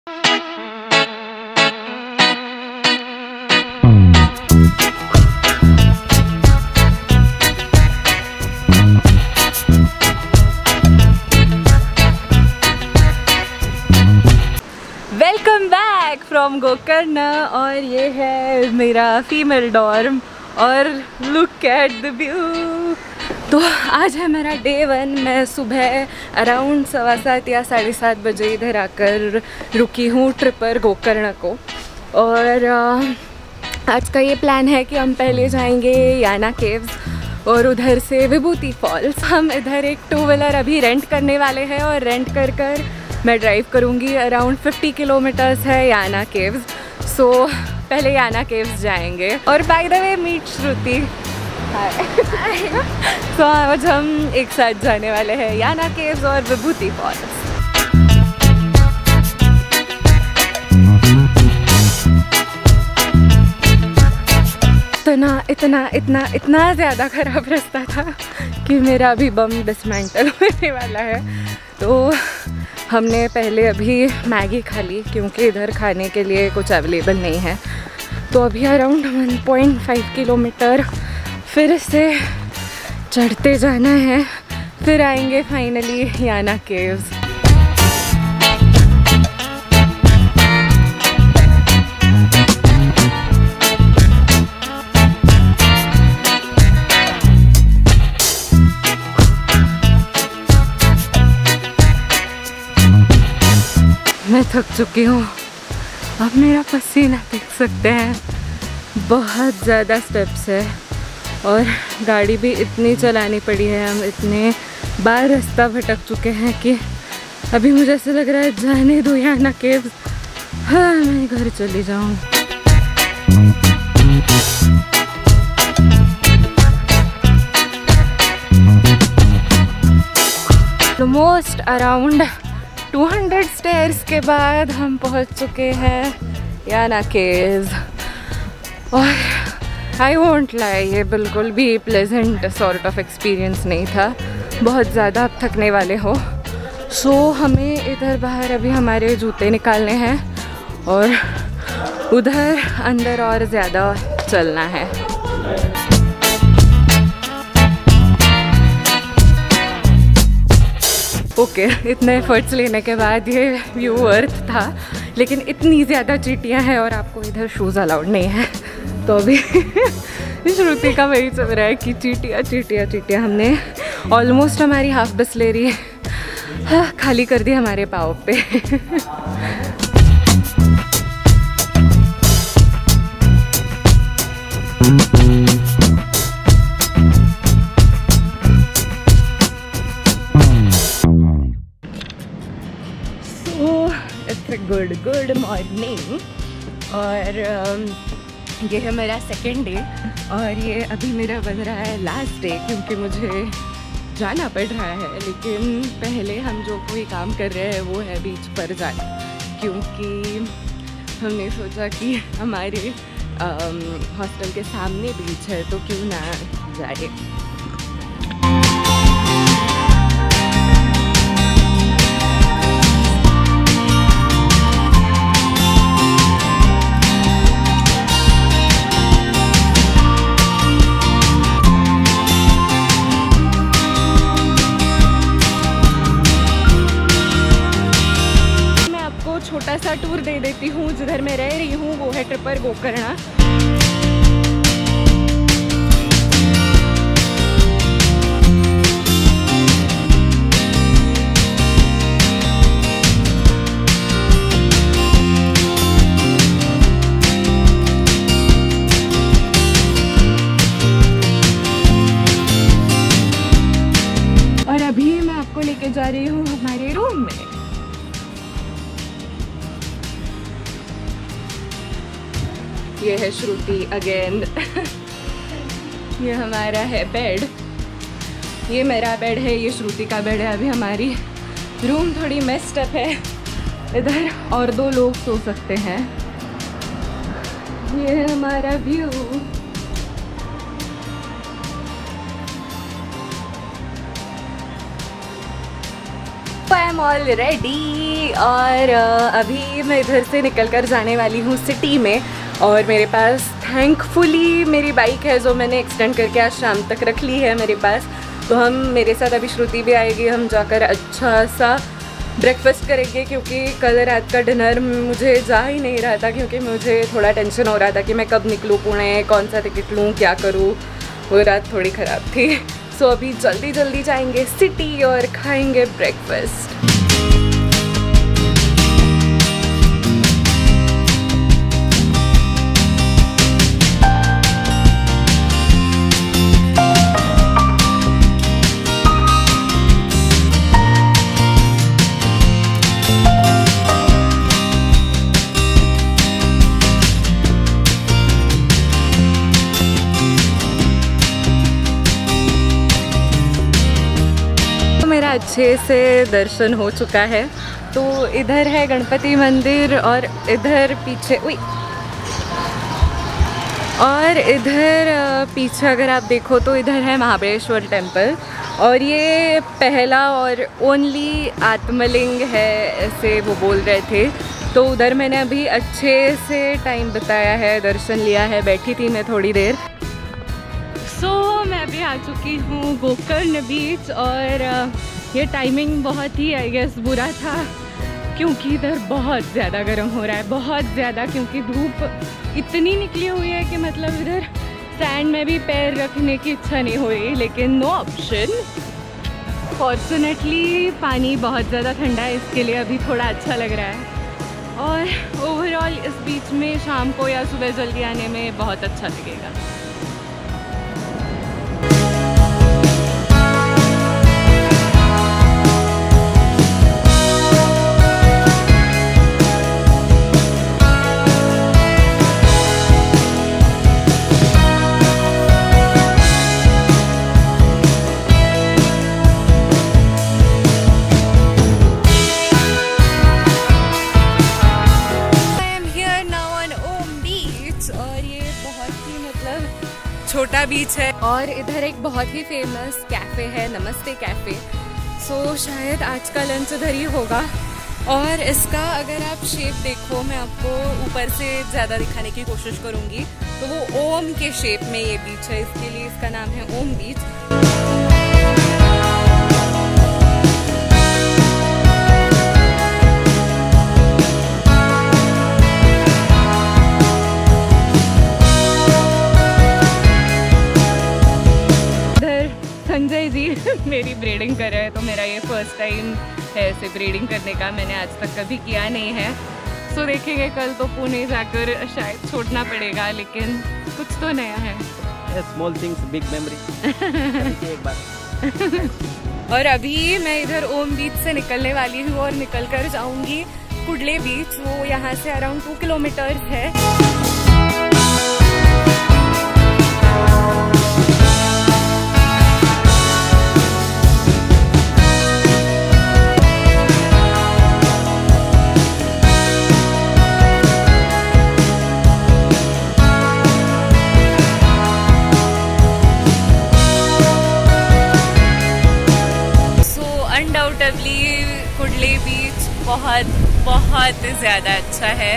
Welcome back from Gokarna और ये है मेरा फीमेल डॉर्म और लुक एट द व्यू। तो आज है मेरा डे 1। मैं सुबह अराउंड 7:15 या 7:30 बजे इधर आकर रुकी हूँ ट्रिप पर गोकर्णा को। और आज का ये प्लान है कि हम पहले जाएंगे याना केव्स और उधर से विभूति फॉल्स। हम इधर एक 2 व्हीलर अभी रेंट करने वाले हैं और रेंट कर मैं ड्राइव करूँगी। अराउंड 50 किलोमीटर्स है याना केव्स। सो पहले याना केव्स जाएंगे। और by the way meet Shruti. तो आज हम एक साथ जाने वाले हैं याना केव्स और विभूति फॉल्स। इतना ज़्यादा ख़राब रास्ता था कि मेरा अभी बम डिसमेंटल होने वाला है। तो हमने पहले अभी मैगी खा ली क्योंकि इधर खाने के लिए कुछ अवेलेबल नहीं है। तो अभी अराउंड 1.5 किलोमीटर फिर से चढ़ते जाना है, फिर आएंगे फाइनली याना केव्स। मैं थक चुकी हूँ, अब मेरा पसीना देख सकते हैं। बहुत ज़्यादा स्टेप्स है और गाड़ी भी इतनी चलानी पड़ी है। हम इतने बार रास्ता भटक चुके हैं कि अभी मुझे ऐसा लग रहा है जाने दो याना केव्स। हाँ, मैं घर चली जाऊँ। ऑलमोस्ट अराउंड 200 स्टेयर्स के बाद हम पहुंच चुके हैं याना केव्स। और आई वोंट लाई, ये बिल्कुल भी प्लेजेंट सॉर्ट ऑफ एक्सपीरियंस नहीं था। बहुत ज़्यादा आप थकने वाले हो। सो हमें इधर बाहर अभी हमारे जूते निकालने हैं और उधर अंदर और ज़्यादा चलना है। ओके, इतने एफर्ट्स लेने के बाद ये व्यू वर्थ था, लेकिन इतनी ज़्यादा चींटियाँ हैं और आपको इधर शूज़ अलाउड नहीं है। तो अभी श्रुति का वही चल रहा है कि चींटियाँ। हमने ऑलमोस्ट हमारी हाफ बिस्लेरी खाली कर दी हमारे पाँव पे। Good morning. और ये है मेरा सेकेंड डे और ये अभी मेरा बन रहा है लास्ट डे क्योंकि मुझे जाना पड़ रहा है। लेकिन पहले हम जो कोई काम कर रहे हैं वो है बीच पर जाना, क्योंकि हमने सोचा कि हमारे हॉस्टल के सामने बीच है तो क्यों ना जाए। छोटा सा टूर दे देती हूँ। जिधर मैं रह रही हूँ वो है ट्रिप पर गोकर्णा। और अभी मैं आपको लेके जा रही हूँ हमारे रूम में। ये है श्रुति अगेन। ये हमारा है बेड, ये मेरा बेड है, ये श्रुति का बेड है। अभी हमारी रूम थोड़ी मेस्ड अप है, इधर और 2 लोग सो सकते हैं। ये है हमारा व्यू। एम ऑल रेडी और अभी मैं इधर से निकल कर जाने वाली हूँ सिटी में। और मेरे पास थैंकफुली मेरी बाइक है जो मैंने एक्सटेंड करके आज शाम तक रख ली है मेरे पास। तो हम मेरे साथ अभी श्रुति भी आएगी, हम जाकर अच्छा सा ब्रेकफास्ट करेंगे क्योंकि कल रात का डिनर मुझे जा ही नहीं रहा था क्योंकि मुझे थोड़ा टेंशन हो रहा था कि मैं कब निकलूँ पुणे, कौन सा टिकट लूँ, क्या करूँ। वो रात थोड़ी ख़राब थी। सो अभी जल्दी जल्दी जाएंगे सिटी और खाएंगे ब्रेकफास्ट। मेरा अच्छे से दर्शन हो चुका है। तो इधर है गणपति मंदिर और इधर पीछे पीछे अगर आप देखो तो इधर है महाबलेश्वर टेम्पल और ये पहला और ओनली आत्मलिंग है ऐसे वो बोल रहे थे। तो उधर मैंने अभी अच्छे से टाइम बिताया है, दर्शन लिया है, बैठी थी मैं थोड़ी देर। मैं अभी आ चुकी हूँ गोकर्ण बीच और ये टाइमिंग बहुत ही आई गेस बुरा था क्योंकि इधर बहुत ज़्यादा गर्म हो रहा है, बहुत ज़्यादा, क्योंकि धूप इतनी निकली हुई है कि मतलब इधर सैंड में भी पैर रखने की इच्छा नहीं हो रही, लेकिन नो ऑप्शन। फॉर्चुनेटली पानी बहुत ज़्यादा ठंडा है, इसके लिए अभी थोड़ा अच्छा लग रहा है और ओवरऑल इस बीच में शाम को या सुबह जल्दी आने में बहुत अच्छा लगेगा। छोटा बीच है और इधर एक बहुत ही फेमस कैफ़े है, नमस्ते कैफ़े। सो शायद आज का लंच इधर ही होगा। और इसका अगर आप शेप देखो, मैं आपको ऊपर से ज़्यादा दिखाने की कोशिश करूँगी, तो वो ओम के शेप में ये बीच है, इसके लिए इसका नाम है ओम बीच। संजय जी मेरी ब्रीडिंग कर रहे हैं, तो मेरा ये फर्स्ट टाइम है ऐसे ब्रीडिंग करने का, मैंने आज तक कभी किया नहीं है। सो देखेंगे, कल तो पुणे जाकर शायद छोड़ना पड़ेगा, लेकिन कुछ तो नया है। स्मॉल थिंग्स बिग मेमोरी एक बार। और अभी मैं इधर ओम बीच से निकलने वाली हूँ और निकल कर जाऊँगी कुडले बीच, वो यहाँ से अराउंड 2 किलोमीटर है। कुडले बीच बहुत बहुत ज़्यादा अच्छा है।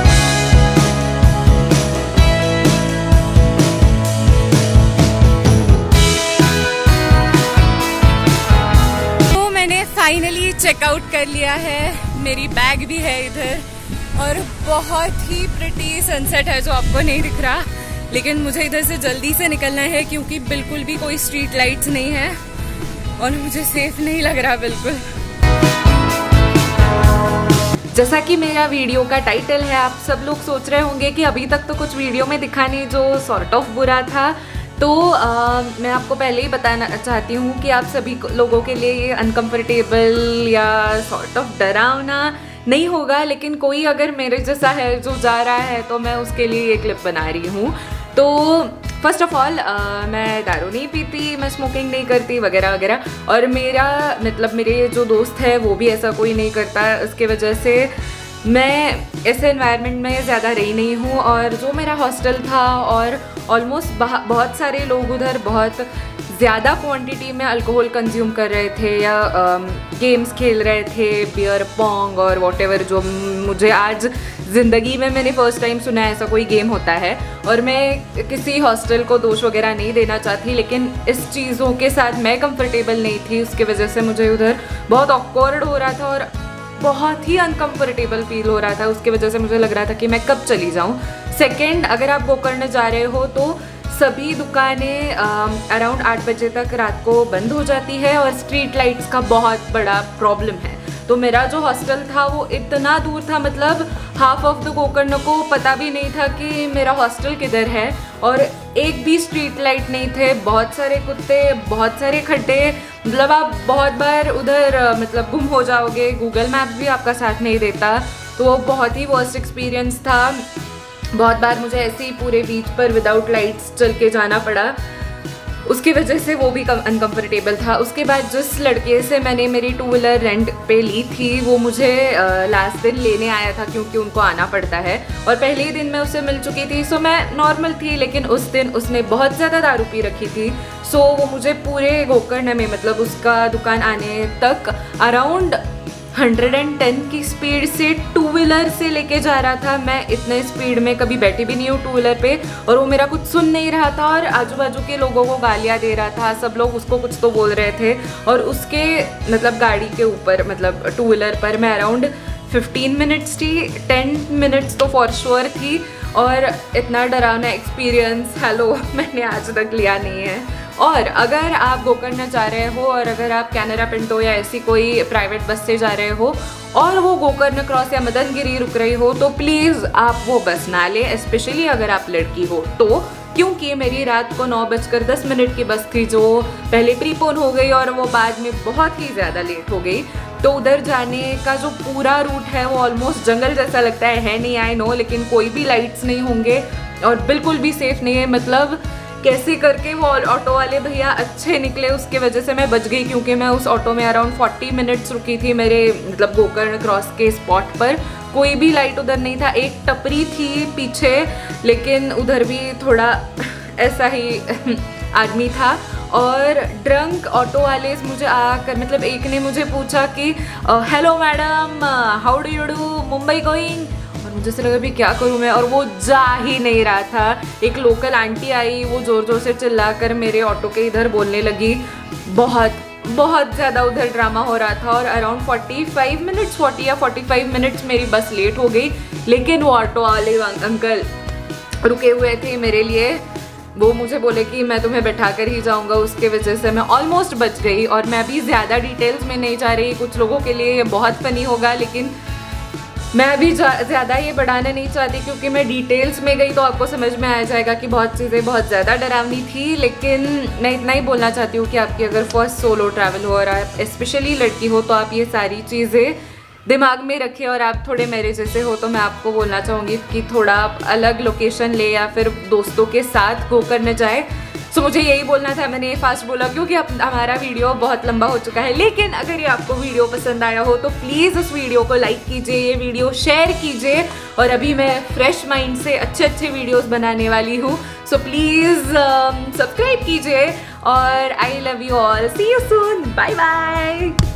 तो मैंने फाइनली चेकआउट कर लिया है, मेरी बैग भी है इधर और बहुत ही प्रिटी सनसेट है जो आपको नहीं दिख रहा, लेकिन मुझे इधर से जल्दी से निकलना है क्योंकि बिल्कुल भी कोई स्ट्रीट लाइट्स नहीं है और मुझे सेफ नहीं लग रहा बिल्कुल। जैसा कि मेरा वीडियो का टाइटल है, आप सब लोग सोच रहे होंगे कि अभी तक तो कुछ वीडियो में दिखा नहीं जो सॉर्ट ऑफ बुरा था। तो मैं आपको पहले ही बताना चाहती हूँ कि आप सभी लोगों के लिए ये अनकंफर्टेबल या सॉर्ट ऑफ डरावना नहीं होगा, लेकिन कोई अगर मेरे जैसा है जो जा रहा है तो मैं उसके लिए ये क्लिप बना रही हूँ। तो फर्स्ट ऑफ ऑल मैं दारू नहीं पीती, मैं स्मोकिंग नहीं करती वगैरह वगैरह, और मेरा मतलब मेरे जो दोस्त है वो भी ऐसा कोई नहीं करता। उसके वजह से मैं ऐसे एनवायरनमेंट में ज़्यादा रही नहीं हूँ, और जो मेरा हॉस्टल था और ऑलमोस्ट बहुत सारे लोग उधर बहुत ज़्यादा क्वांटिटी में अल्कोहल कंज्यूम कर रहे थे या गेम्स खेल रहे थे, बियर पोंग और वॉटेवर, जो मुझे आज ज़िंदगी में मैंने फ़र्स्ट टाइम सुना है ऐसा कोई गेम होता है। और मैं किसी हॉस्टल को दोष वगैरह नहीं देना चाहती, लेकिन इस चीज़ों के साथ मैं कंफर्टेबल नहीं थी, उसकी वजह से मुझे उधर बहुत ऑकवर्ड हो रहा था और बहुत ही अनकंफर्टेबल फील हो रहा था। उसकी वजह से मुझे लग रहा था कि मैं कब चली जाऊँ। सेकेंड, अगर आप गोकर्ण जा रहे हो तो सभी दुकानें अराउंड 8 बजे तक रात को बंद हो जाती है और स्ट्रीट लाइट्स का बहुत बड़ा प्रॉब्लम है। तो मेरा जो हॉस्टल था वो इतना दूर था, मतलब हाफ ऑफ द गोकर्ण को पता भी नहीं था कि मेरा हॉस्टल किधर है, और एक भी स्ट्रीट लाइट नहीं थे। बहुत सारे कुत्ते, बहुत सारे खड्डे, मतलब आप बहुत बार उधर मतलब गुम हो जाओगे, गूगल मैप्स भी आपका साथ नहीं देता। तो वो बहुत ही वर्स्ट एक्सपीरियंस था। बहुत बार मुझे ऐसे ही पूरे बीच पर विदाउट लाइट्स चल के जाना पड़ा, उसकी वजह से वो भी अनकंफर्टेबल था। उसके बाद जिस लड़के से मैंने मेरी 2 व्हीलर रेंट पे ली थी वो मुझे लास्ट दिन लेने आया था, क्योंकि उनको आना पड़ता है, और पहले ही दिन मैं उससे मिल चुकी थी। सो मैं नॉर्मल थी, लेकिन उस दिन उसने बहुत ज़्यादा दारू पी रखी थी। सो वो मुझे पूरे गोकर्ण में, मतलब उसका दुकान आने तक अराउंड 110 की स्पीड से 2 व्हीलर से लेके जा रहा था। मैं इतने स्पीड में कभी बैठी भी नहीं हूँ 2 व्हीलर पे, और वो मेरा कुछ सुन नहीं रहा था और आजू बाजू के लोगों को गालियाँ दे रहा था। सब लोग उसको कुछ तो बोल रहे थे, और उसके मतलब गाड़ी के ऊपर, मतलब 2 व्हीलर पर मैं अराउंड 15 मिनट्स थी, 10 मिनट्स तो फॉर श्योर थी। और इतना डरावना एक्सपीरियंस हेलो मैंने आज तक लिया नहीं है। और अगर आप गोकर्ण जा रहे हो और अगर आप कैनरा पिंटो या ऐसी कोई प्राइवेट बस से जा रहे हो और वो गोकर्ण क्रॉस या मदनगिरी रुक रही हो, तो प्लीज़ आप वो बस ना ले, स्पेशली अगर आप लड़की हो तो, क्योंकि मेरी रात को 9:10 की बस थी जो पहले प्रीपोन हो गई और वो बाद में बहुत ही ज़्यादा लेट हो गई। तो उधर जाने का जो पूरा रूट है वो ऑलमोस्ट जंगल जैसा लगता है नहीं, आई नो, लेकिन कोई भी लाइट्स नहीं होंगे और बिल्कुल भी सेफ नहीं है। मतलब कैसे करके वो ऑटो वाले भैया अच्छे निकले, उसके वजह से मैं बच गई, क्योंकि मैं उस ऑटो में अराउंड 40 मिनट्स रुकी थी मेरे मतलब गोकर्ण क्रॉस के स्पॉट पर। कोई भी लाइट उधर नहीं था, एक टपरी थी पीछे, लेकिन उधर भी थोड़ा ऐसा ही आदमी था। और ड्रंक ऑटो वाले मुझे आकर, मतलब एक ने मुझे पूछा कि hello madam, how do you do, Mumbai going, और मुझे से लगा भी क्या करूँ मैं, और वो जा ही नहीं रहा था। एक लोकल आंटी आई, वो ज़ोर ज़ोर से चिल्लाकर मेरे ऑटो के इधर बोलने लगी। बहुत ज़्यादा उधर ड्रामा हो रहा था और अराउंड 40 या 45 मिनट्स मेरी बस लेट हो गई। लेकिन वो ऑटो वाले अंकल रुके हुए थे मेरे लिए, वो मुझे बोले कि मैं तुम्हें बैठा कर ही जाऊंगा, उसके वजह से मैं ऑलमोस्ट बच गई। और मैं अभी ज़्यादा डिटेल्स में नहीं जा रही, कुछ लोगों के लिए ये बहुत फनी होगा, लेकिन मैं अभी ज़्यादा ये बढ़ाना नहीं चाहती, क्योंकि मैं डिटेल्स में गई तो आपको समझ में आ जाएगा कि बहुत चीज़ें बहुत ज़्यादा डरावनी थी। लेकिन मैं इतना ही बोलना चाहती हूँ कि आपकी अगर फर्स्ट सोलो ट्रैवल हो और आप स्पेशली लड़की हो तो आप ये सारी चीज़ें दिमाग में रखें। और आप थोड़े मेरे जैसे हो तो मैं आपको बोलना चाहूँगी कि थोड़ा आप अलग लोकेशन ले या फिर दोस्तों के साथ गोकर्ण जाए। सो मुझे यही बोलना था, मैंने ये फास्ट बोला क्योंकि अब हमारा वीडियो बहुत लंबा हो चुका है। लेकिन अगर ये आपको वीडियो पसंद आया हो तो प्लीज़ उस वीडियो को लाइक कीजिए, ये वीडियो शेयर कीजिए। और अभी मैं फ्रेश माइंड से अच्छे वीडियोस बनाने वाली हूँ, सो प्लीज़ सब्सक्राइब कीजिए। और I love you all, see you soon, bye bye.